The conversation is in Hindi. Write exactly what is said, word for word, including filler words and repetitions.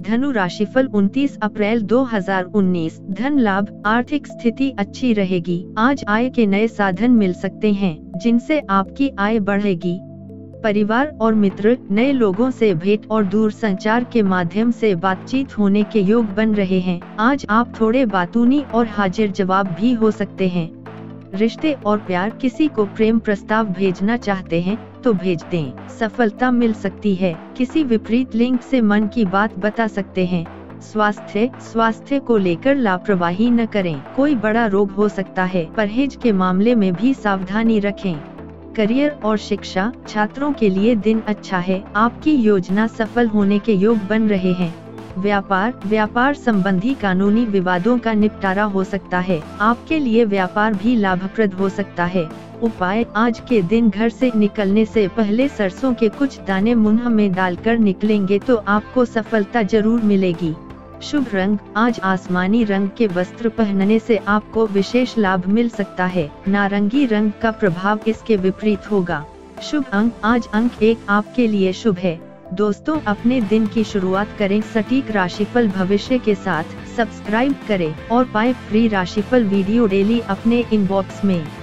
धनु राशिफल उनतीस अप्रैल दो हज़ार उन्नीस। धन लाभ, आर्थिक स्थिति अच्छी रहेगी। आज आय के नए साधन मिल सकते हैं जिनसे आपकी आय बढ़ेगी। परिवार और मित्र, नए लोगों से भेंट और दूर संचार के माध्यम से बातचीत होने के योग बन रहे हैं। आज आप थोड़े बातूनी और हाजिर जवाब भी हो सकते हैं। रिश्ते और प्यार, किसी को प्रेम प्रस्ताव भेजना चाहते हैं तो भेज दें, सफलता मिल सकती है। किसी विपरीत लिंक से मन की बात बता सकते हैं। स्वास्थ्य, स्वास्थ्य को लेकर लापरवाही न करें, कोई बड़ा रोग हो सकता है। परहेज के मामले में भी सावधानी रखें। करियर और शिक्षा, छात्रों के लिए दिन अच्छा है। आपकी योजना सफल होने के योग बन रहे हैं। व्यापार, व्यापार संबंधी कानूनी विवादों का निपटारा हो सकता है। आपके लिए व्यापार भी लाभप्रद हो सकता है। उपाय, आज के दिन घर से निकलने से पहले सरसों के कुछ दाने मुंह में डालकर निकलेंगे तो आपको सफलता जरूर मिलेगी। शुभ रंग, आज आसमानी रंग के वस्त्र पहनने से आपको विशेष लाभ मिल सकता है। नारंगी रंग का प्रभाव इसके विपरीत होगा। शुभ अंक, आज अंक एक आपके लिए शुभ है। दोस्तों, अपने दिन की शुरुआत करें सटीक राशिफल भविष्य के साथ। सब्सक्राइब करें और पाएं फ्री राशिफल वीडियो डेली अपने इनबॉक्स में।